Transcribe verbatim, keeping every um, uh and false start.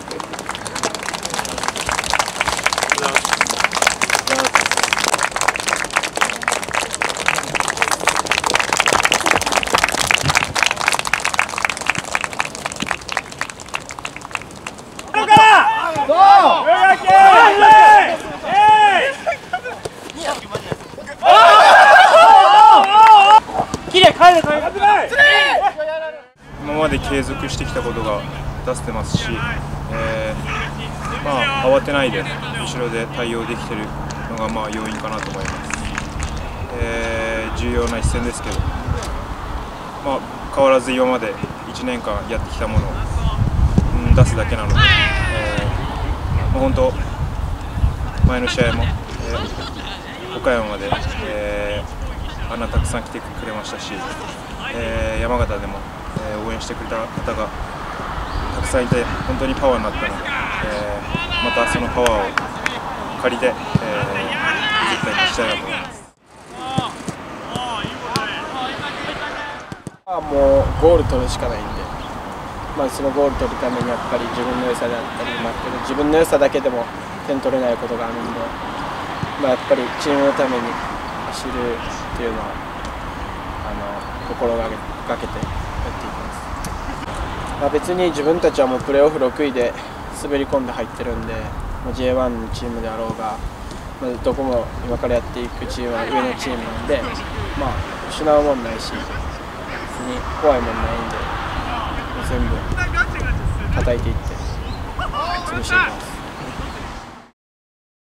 今まで継続してきたことが出せてますし、えーまあ、慌てないで後ろで対応できているのがまあ要因かなと思います。えー、重要な一戦ですけど、まあ、変わらず今までいちねんかんやってきたものを、うん、出すだけなので、えーまあ、本当前の試合も、えー、岡山まで、えー、あんなたくさん来てくれましたし、えー、山形でも、えー、応援してくれた方がたくさんいて本当にパワーになったので、えー、またそのパワーを借りて、えー、絶対にしたいなと思います。 もうゴール取るしかないんで、まあ、そのゴール取るためにやっぱり自分の良さであったり、まあ、自分の良さだけでも点取れないことがあるんで、まあ、やっぱりチームのために走るっていうのはあの心がけてやっていきます。まあ、別に自分たちはもうプレーオフろくいで滑り込んで入ってるんで、もう ジェイワン のチームであろうが、まあ、どこも今からやっていくチームは上のチームなんで、まあ、失うもんないし怖いもんないんで、全部叩いていって潰していきます。